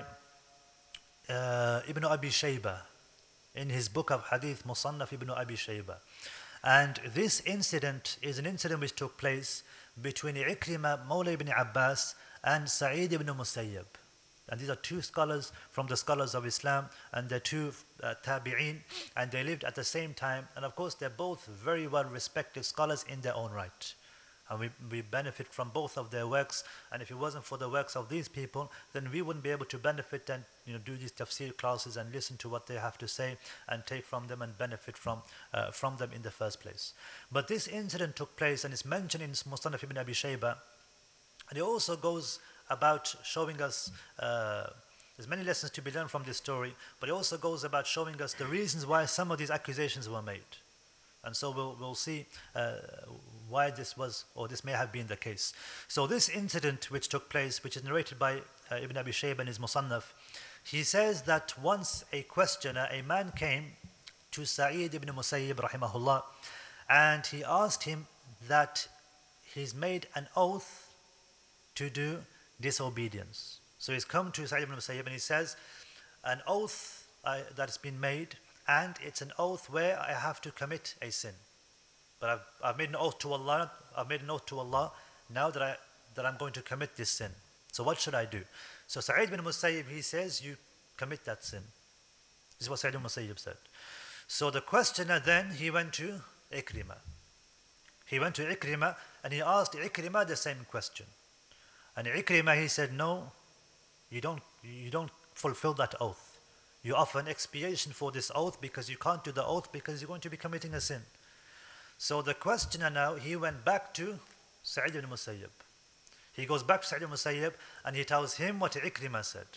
uh, Ibn Abi Shayba in his book of hadith, Musannaf Ibn Abi Shayba. And this incident is an incident which took place between Ikrimah Mawla ibn Abbas and Sa'id ibn Musayyab. And these are two scholars from the scholars of Islam, and they're two uh, tabi'een, and they lived at the same time. And of course, they're both very well respected scholars in their own right. And we, we benefit from both of their works. And if it wasn't for the works of these people, then we wouldn't be able to benefit and, you know, do these tafsir classes and listen to what they have to say and take from them and benefit from, uh, from them in the first place. But this incident took place, and it's mentioned in Musannaf ibn Abi Shayba. And it also goes about showing us, uh, there's many lessons to be learned from this story, but it also goes about showing us the reasons why some of these accusations were made. And so we'll, we'll see uh, why this was, or this may have been the case. So this incident which took place, which is narrated by uh, Ibn Abi Shayba in his Musannaf, he says that once a questioner, a man came to Sa'id ibn Musayyib rahimahullah, and he asked him that he's made an oath to do disobedience. So he's come to Sa'id ibn Musayyib and he says, an oath uh, that's been made, and it's an oath where I have to commit a sin. But I've, I've made an oath to Allah, I've made an oath to Allah now that, I, that I'm going to commit this sin. So what should I do? So Sa'id ibn Musayyib, he says, you commit that sin. This is what Sa'id ibn Musayyib said. So the questioner then, he went to Ikrimah. He went to Ikrimah and he asked Ikrimah the same question. And Ikrimah, he said, no, you don't, you don't fulfill that oath. You offer an expiation for this oath because you can't do the oath because you're going to be committing a sin. So the questioner now, he went back to Sa'id ibn Musayyib. He goes back to Sa'id ibn Musayyib and he tells him what Ikrimah said.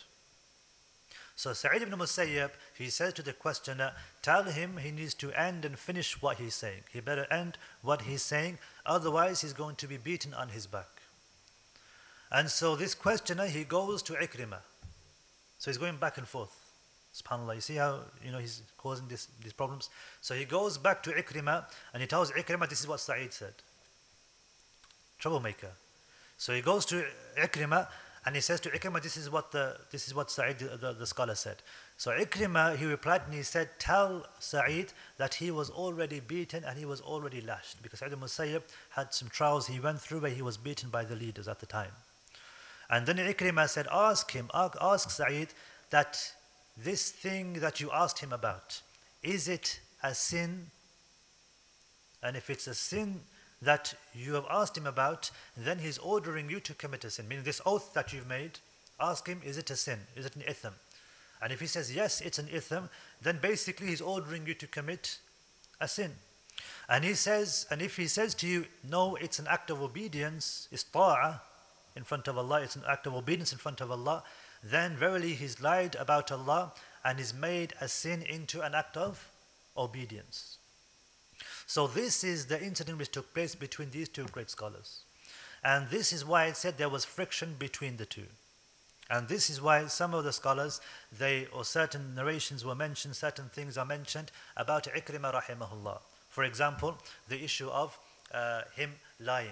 So Sa'id ibn Musayyib, he says to the questioner, tell him he needs to end and finish what he's saying. He better end what he's saying, otherwise he's going to be beaten on his back. And so this questioner, he goes to Ikrimah. So he's going back and forth. SubhanAllah, you see how, you know, he's causing this, these problems? So he goes back to Ikrimah and he tells Ikrimah, this is what Sa'id said. Troublemaker. So he goes to Ikrimah and he says to Ikrimah, this is what the this is what Sa'id, the, the, the scholar, said. So Ikrimah, he replied and he said, tell Sa'id that he was already beaten and he was already lashed. Because Sa'id al-Musayyib had some trials he went through where he was beaten by the leaders at the time. And then Ikrimah said, ask him, ask Sa'id that this thing that you asked him about, is it a sin? And if it's a sin that you have asked him about, then he's ordering you to commit a sin. Meaning this oath that you've made, ask him, is it a sin? Is it an ithm? And if he says, yes, it's an ithm, then basically he's ordering you to commit a sin. And he says, and if he says to you, no, it's an act of obedience, it's ta'ah in front of Allah, it's an act of obedience in front of Allah, then verily he's lied about Allah and he's made a sin into an act of obedience. So this is the incident which took place between these two great scholars. And this is why it said there was friction between the two. And this is why some of the scholars, they, or certain narrations were mentioned, certain things are mentioned about Ikrimah rahimahullah. For example, the issue of uh, him lying.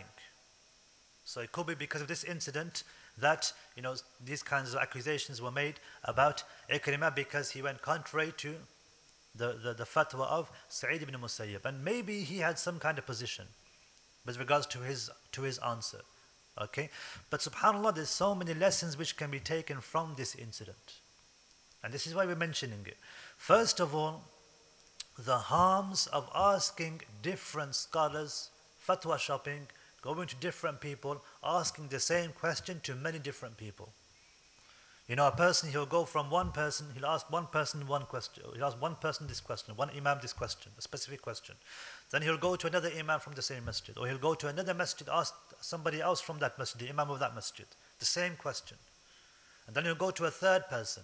So it could be because of this incident that, you know, these kinds of accusations were made about Ikrimah because he went contrary to the, the, the fatwa of Sa'id ibn Musayyib. And maybe he had some kind of position with regards to his, to his answer. Okay? But subhanAllah, there's so many lessons which can be taken from this incident. And this is why we're mentioning it. First of all, the harms of asking different scholars, fatwa shopping, going to different people, asking the same question to many different people. You know, a person, he'll go from one person, he'll ask one person one question, he'll ask one person this question, one imam this question, a specific question. Then he'll go to another imam from the same masjid, or he'll go to another masjid, ask somebody else from that masjid, the imam of that masjid, the same question. And then he'll go to a third person.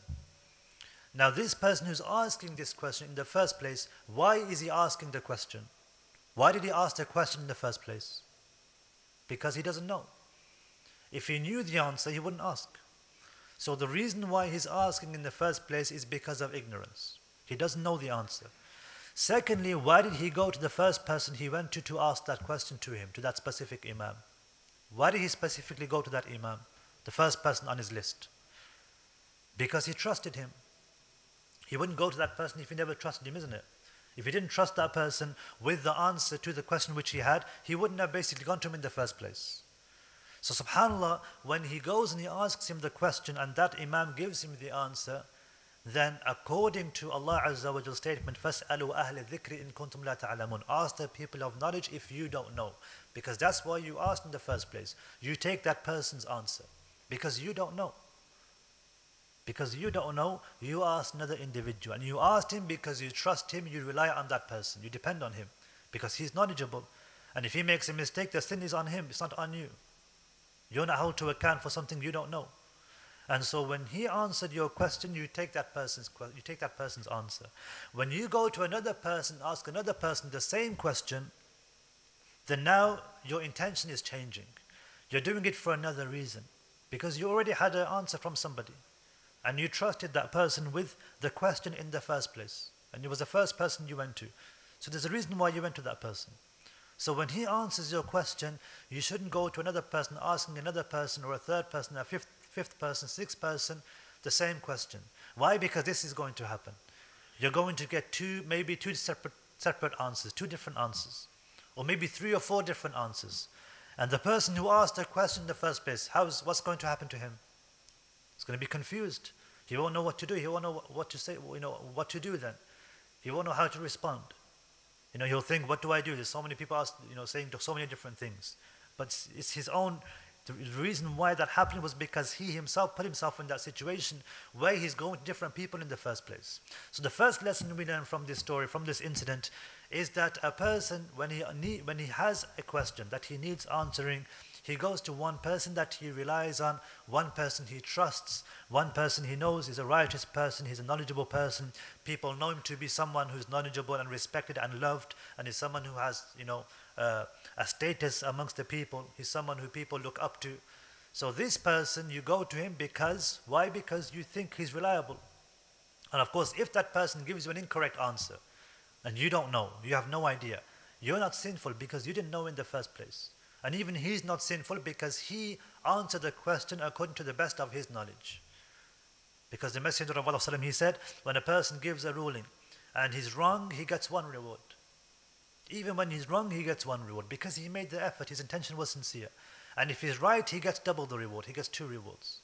Now this person who's asking this question in the first place, why is he asking the question? Why did he ask the question in the first place? Because he doesn't know. If he knew the answer, he wouldn't ask. So the reason why he's asking in the first place is because of ignorance. He doesn't know the answer. Secondly, why did he go to the first person he went to to ask that question to him, to that specific imam? Why did he specifically go to that imam, the first person on his list? Because he trusted him. He wouldn't go to that person if he never trusted him, isn't it? If he didn't trust that person with the answer to the question which he had, he wouldn't have basically gone to him in the first place. So subhanAllah, when he goes and he asks him the question and that imam gives him the answer, then according to Allah Azza wa Jalla statement, فَاسْأَلُوا أَهْلَ الذِّكْرِ إِن كُنْتُمْ لَا تَعْلَمُونَ, ask the people of knowledge if you don't know. Because that's why you asked in the first place. You take that person's answer. Because you don't know. Because you don't know, you ask another individual. And you asked him because you trust him, you rely on that person. You depend on him. Because he's knowledgeable. And if he makes a mistake, the sin is on him, it's not on you. You're not held to account for something you don't know. And so when he answered your question, you take that person's you take that person's answer. When you go to another person, ask another person the same question, then now your intention is changing. You're doing it for another reason. Because you already had an answer from somebody. And you trusted that person with the question in the first place. And it was the first person you went to. So there's a reason why you went to that person. So when he answers your question, you shouldn't go to another person asking another person or a third person, a fifth, fifth person, sixth person, the same question. Why? Because this is going to happen. You're going to get two, maybe two separate, separate answers, two different answers. Or maybe three or four different answers. And the person who asked the question in the first place, how's, what's going to happen to him? He's going to be confused. He won't know what to do. He won't know what to say, you know, what to do then. He won't know how to respond. You know, he'll think, what do I do? There's so many people ask, you know, saying so many different things. But it's his own, the reason why that happened was because he himself put himself in that situation where he's going to different people in the first place. So the first lesson we learn from this story, from this incident, is that a person, when he, need, when he has a question that he needs answering, he goes to one person that he relies on, one person he trusts, one person he knows is a righteous person, he's a knowledgeable person. People know him to be someone who's knowledgeable and respected and loved, and is someone who has, you know, uh, a status amongst the people. He's someone who people look up to. So this person, you go to him because, why? Because you think he's reliable. And of course, if that person gives you an incorrect answer, and you don't know, you have no idea, you're not sinful because you didn't know in the first place. And even he's not sinful because he answered the question according to the best of his knowledge. Because the Messenger of Allah, he said, when a person gives a ruling and he's wrong, he gets one reward. Even when he's wrong, he gets one reward because he made the effort, his intention was sincere. And if he's right, he gets double the reward, he gets two rewards.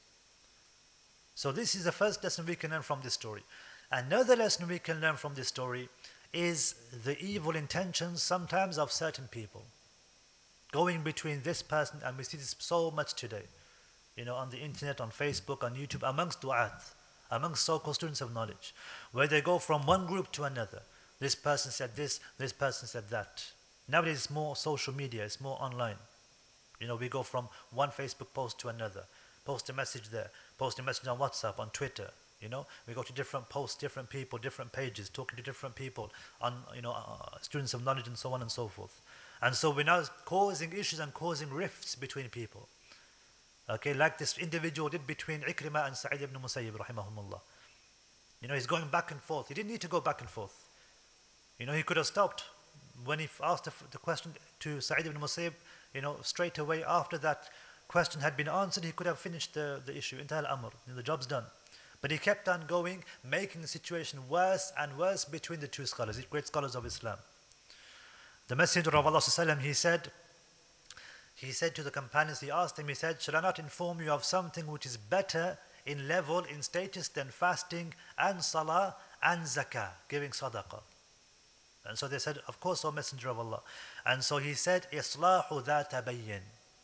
So this is the first lesson we can learn from this story. Another lesson we can learn from this story is the evil intentions sometimes of certain people. Going between this person, and we see this so much today, you know, on the internet, on Facebook, on YouTube, amongst du'at, amongst so-called students of knowledge, where they go from one group to another. This person said this, this person said that. Nowadays it's more social media, it's more online. You know, we go from one Facebook post to another, post a message there, post a message on WhatsApp, on Twitter. You know, we go to different posts, different people, different pages, talking to different people, on, you know, uh, students of knowledge and so on and so forth. And so we're now causing issues and causing rifts between people. Okay, like this individual did between Ikrimah and Sa'id ibn Musayyib, rahimahumullah. You know, he's going back and forth. He didn't need to go back and forth. You know, he could have stopped when he asked the, the question to Sa'id ibn Musayyib, you know, straight away after that question had been answered, he could have finished the, the issue, Intahal Amr, the job's done. But he kept on going, making the situation worse and worse between the two scholars, the great scholars of Islam. The Messenger of Allah, he said, he said to the companions, he asked them, he said, shall I not inform you of something which is better in level, in status than fasting and salah and zakah, giving sadaqah? And so they said, of course, O Messenger of Allah. And so he said, Islahu dhata bayyin,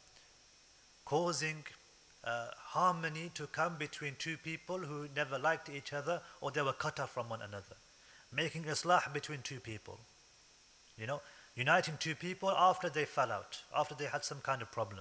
causing uh, harmony to come between two people who never liked each other or they were cut off from one another. Making islah between two people. You know, uniting two people after they fell out, after they had some kind of problem.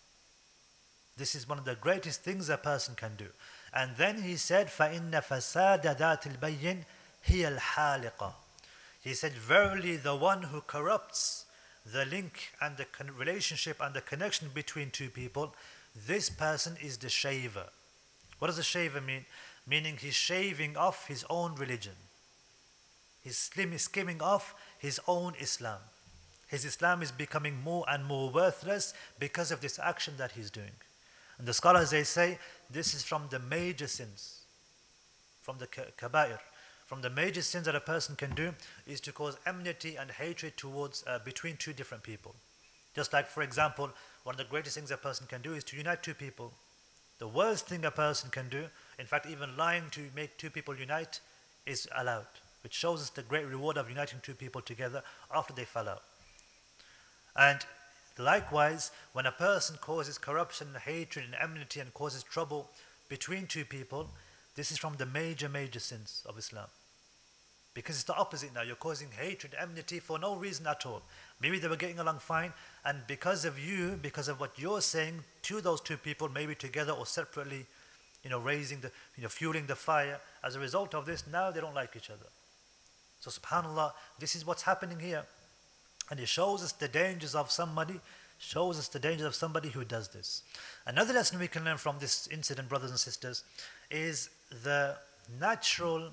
This is one of the greatest things a person can do. And then he said, فَإِنَّ فَسَادَ ذَاتِ الْبَيِّنِ هِيَ الْحَالِقَةِ. He said, verily the one who corrupts the link and the relationship and the connection between two people, this person is the shaver. What does the shaver mean? Meaning he's shaving off his own religion. He's skimming off his own Islam. His Islam is becoming more and more worthless because of this action that he's doing. And the scholars, they say, this is from the major sins, from the kaba'ir. From the major sins that a person can do is to cause enmity and hatred towards, uh, between two different people. Just like, for example, one of the greatest things a person can do is to unite two people. The worst thing a person can do, in fact, even lying to make two people unite, is allowed, which shows us the great reward of uniting two people together after they fell out. And likewise, when a person causes corruption, hatred, and enmity and causes trouble between two people, this is from the major, major sins of Islam. Because it's the opposite now. You're causing hatred, enmity for no reason at all. Maybe they were getting along fine, and because of you, because of what you're saying to those two people, maybe together or separately, you know, raising the, you know, fueling the fire, as a result of this, now they don't like each other. So subhanAllah, this is what's happening here. And it shows us the dangers of somebody, shows us the dangers of somebody who does this. Another lesson we can learn from this incident, brothers and sisters, is the natural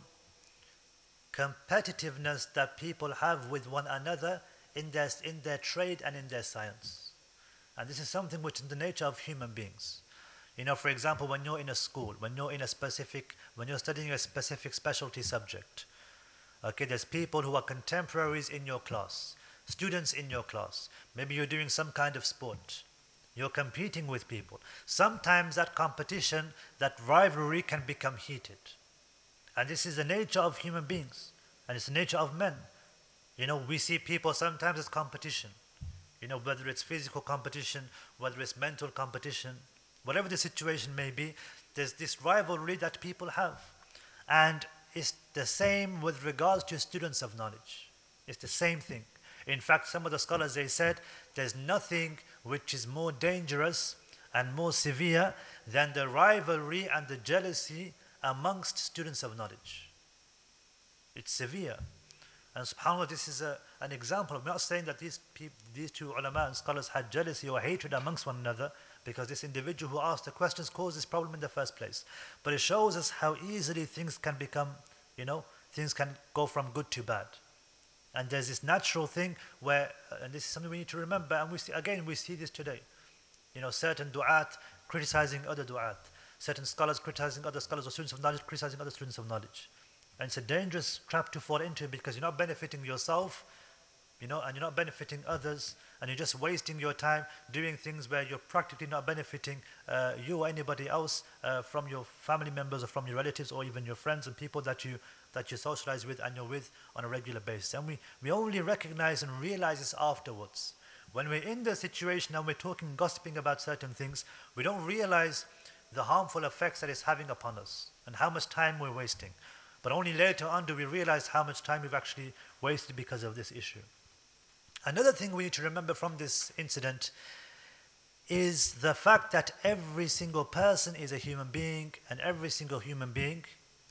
competitiveness that people have with one another in their, in their trade and in their science. And this is something which is the nature of human beings. You know, for example, when you're in a school, when you're in a specific, when you're studying a specific specialty subject, okay, there's people who are contemporaries in your class, students in your class. Maybe you're doing some kind of sport. You're competing with people. Sometimes that competition, that rivalry can become heated. And this is the nature of human beings. And it's the nature of men. You know, we see people sometimes as competition. You know, whether it's physical competition, whether it's mental competition, whatever the situation may be, there's this rivalry that people have. And it's the same with regards to students of knowledge. It's the same thing. In fact, some of the scholars, they said, there's nothing which is more dangerous and more severe than the rivalry and the jealousy amongst students of knowledge. It's severe. And subhanAllah, this is a, an example. I'm not saying that these, people, these two ulama and scholars had jealousy or hatred amongst one another, because this individual who asked the questions caused this problem in the first place. But it shows us how easily things can become, you know, things can go from good to bad. And there's this natural thing where, and this is something we need to remember, and we see, again, we see this today. You know, certain du'at criticizing other du'at, certain scholars criticizing other scholars, or students of knowledge criticizing other students of knowledge. And it's a dangerous trap to fall into, because you're not benefiting yourself, you know, and you're not benefiting others, and you're just wasting your time doing things where you're practically not benefiting uh, you or anybody else uh, from your family members or from your relatives or even your friends and people that you that you socialize with and you're with on a regular basis. And we, we only recognize and realize this afterwards. When we're in the situation and we're talking, gossiping about certain things, we don't realize the harmful effects that it's having upon us and how much time we're wasting. But only later on do we realize how much time we've actually wasted because of this issue. Another thing we need to remember from this incident is the fact that every single person is a human being, and every single human being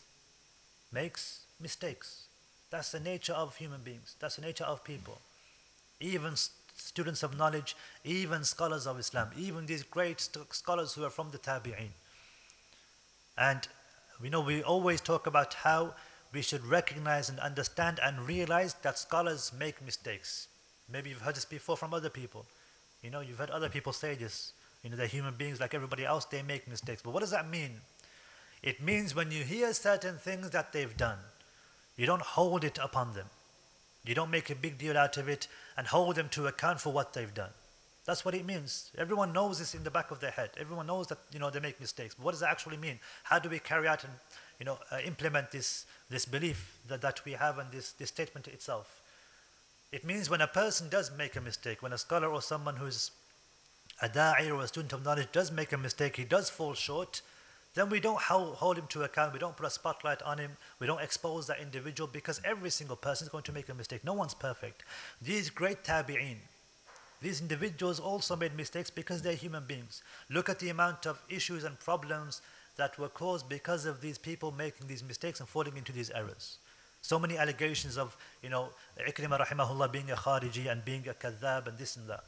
makes mistakes. That's the nature of human beings. That's the nature of people. Even st students of knowledge, even scholars of Islam, even these great scholars who are from the Tabi'een. And we know we always talk about how we should recognize and understand and realize that scholars make mistakes. Maybe you've heard this before from other people. You know, you've heard other people say this. You know, they're human beings like everybody else, they make mistakes. But what does that mean? It means when you hear certain things that they've done, you don't hold it upon them. You don't make a big deal out of it and hold them to account for what they've done. That's what it means. Everyone knows this in the back of their head. Everyone knows that, you know, they make mistakes. But what does that actually mean? How do we carry out and, you know, uh, implement this, this belief that, that we have and this, this statement itself? It means when a person does make a mistake, when a scholar or someone who's a da'i or a student of knowledge does make a mistake, he does fall short, then we don't hold him to account, we don't put a spotlight on him, we don't expose that individual, because every single person is going to make a mistake. No one's perfect. These great tabi'een, these individuals also made mistakes because they're human beings. Look at the amount of issues and problems that were caused because of these people making these mistakes and falling into these errors. So many allegations of, you know, Ikrimah rahimahullah being a khariji and being a kadhab and this and that.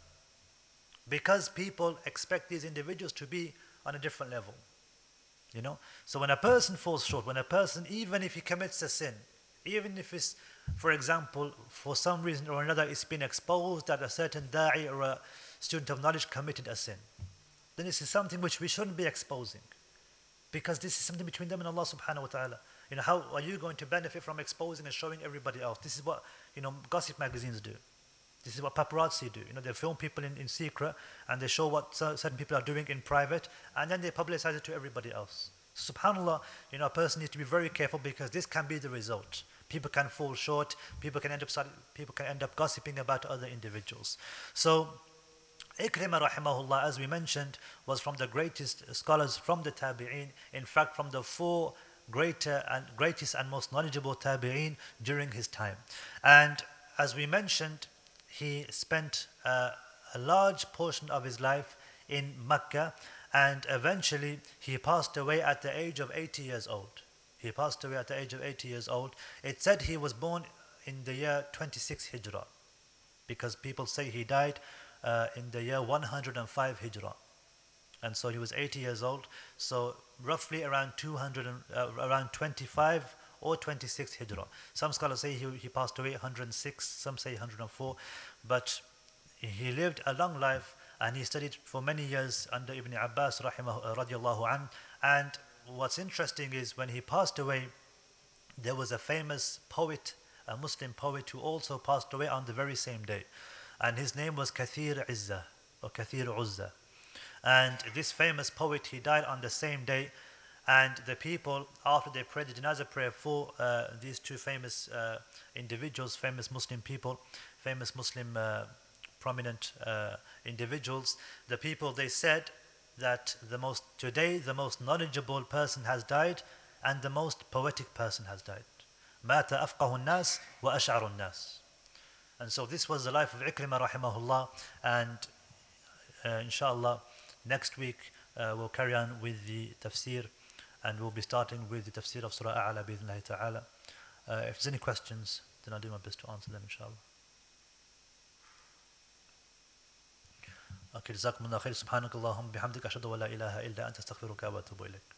Because people expect these individuals to be on a different level. You know, so when a person falls short, when a person, even if he commits a sin, even if it's, for example, for some reason or another, it's been exposed that a certain da'i or a student of knowledge committed a sin, then this is something which we shouldn't be exposing, because this is something between them and Allah subhanahu wa ta'ala. You know, how are you going to benefit from exposing and showing everybody else? This is what, you know, gossip magazines do. This is what paparazzi do. You know, they film people in, in secret and they show what certain people are doing in private, and then they publicize it to everybody else. SubhanAllah, you know, a person needs to be very careful, because this can be the result. People can fall short, people can end up, people can end up gossiping about other individuals. So, Ikrimah rahimahullah, as we mentioned, was from the greatest scholars from the Tabi'een, in fact from the four greater and greatest and most knowledgeable Tabi'een during his time. And as we mentioned, he spent uh, a large portion of his life in Mecca, and eventually he passed away at the age of eighty years old. He passed away at the age of eighty years old. It said he was born in the year twenty-six Hijrah, because people say he died uh, in the year one hundred five Hijrah. And so he was eighty years old, so roughly around two hundred, uh, around twenty-five or twenty-six Hijrah. Some scholars say he, he passed away one hundred six, some say one hundred four, but he lived a long life, and he studied for many years under Ibn Abbas rahimah, radiallahu anh. And what's interesting is when he passed away, there was a famous poet, a Muslim poet, who also passed away on the very same day. And his name was Kathir Izzah, or Kathir Uzzah. And this famous poet, he died on the same day. And the people, after they prayed the janazah prayer for uh, these two famous uh, individuals, famous Muslim people, famous Muslim uh, prominent uh, individuals, the people, they said that the most today the most knowledgeable person has died, and the most poetic person has died. مات أفقه الناس وأشعر الناس. And so this was the life of Ikrimah rahimahullah, and uh, inshallah next week uh, we'll carry on with the tafsir, and we'll be starting with the tafsir of Surah A'la bi'idhnillahi ta'ala. Uh, if there's any questions, then I'll do my best to answer them inshallah. اوكي، جزاكم الله خير. سبحانك اللهم بحمدك، اشهد ان لا اله الا انت، استغفرك واتوب اليك.